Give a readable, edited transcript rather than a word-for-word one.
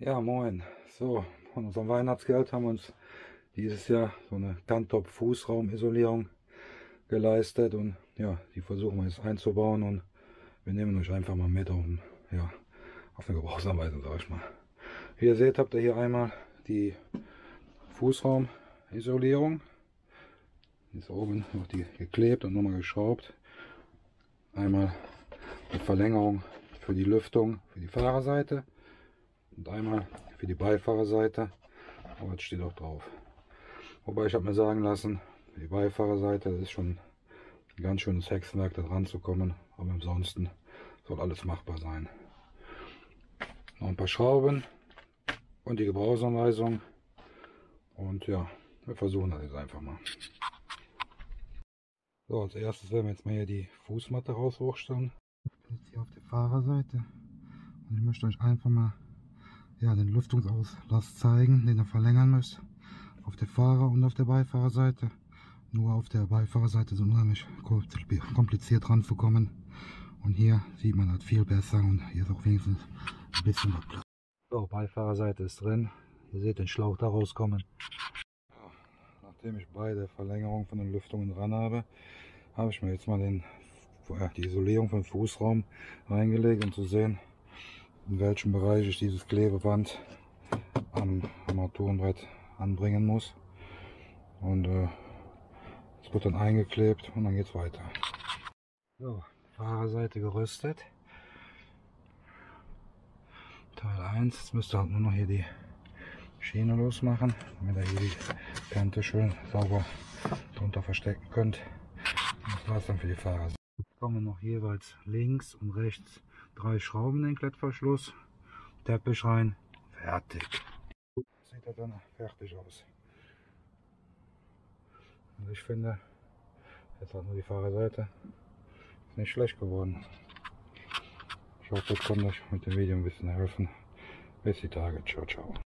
Ja, moin. So, von unserem Weihnachtsgeld haben wir uns dieses Jahr so eine Kantop-Fußraumisolierung geleistet und ja, die versuchen wir jetzt einzubauen und wir nehmen euch einfach mal mit auf, ja, auf eine Gebrauchsanweisung, sag ich mal. Wie ihr seht, habt ihr hier einmal die Fußraumisolierung. Die ist oben noch die geklebt und nochmal geschraubt. Einmal die Verlängerung für die Lüftung für die Fahrerseite und einmal für die Beifahrerseite, aber das steht auch drauf. Wobei ich habe mir sagen lassen, für die Beifahrerseite, das ist schon ein ganz schönes Hexenwerk, da dran zu kommen, aber ansonsten soll alles machbar sein. Noch ein paar Schrauben und die Gebrauchsanweisung und ja, wir versuchen das jetzt einfach mal. So, als erstes werden wir jetzt mal hier die Fußmatte raushochstellen. Jetzt hier auf der Fahrerseite und ich möchte euch einfach mal den Lüftungsauslass zeigen, den ihr verlängern müsst. Auf der Fahrer- und auf der Beifahrerseite. Nur auf der Beifahrerseite ist es unheimlich kompliziert ranzukommen. Und hier sieht man das viel besser und hier ist auch wenigstens ein bisschen was Platz. So, Beifahrerseite ist drin. Ihr seht den Schlauch da rauskommen. Ja, nachdem ich beide Verlängerungen von den Lüftungen dran habe, habe ich mir jetzt mal die Isolierung vom Fußraum reingelegt, um zu sehen, in welchem Bereich ich dieses Klebeband am Armaturenbrett anbringen muss. Und es wird dann eingeklebt und dann geht es weiter. So, Fahrerseite gerüstet. Teil 1. Jetzt müsst ihr halt nur noch hier die Schiene losmachen, damit ihr hier die Kante schön sauber drunter verstecken könnt. Und das war es dann für die Fahrerseite. Jetzt kommen noch jeweils links und rechts 3 Schrauben in den Klettverschluss. Teppich rein. Fertig. Sieht das dann fertig aus. Und ich finde, jetzt hat nur die Fahrerseite, ist nicht schlecht geworden. Ich hoffe, ich konnte euch mit dem Video ein bisschen helfen. Bis die Tage. Ciao, ciao.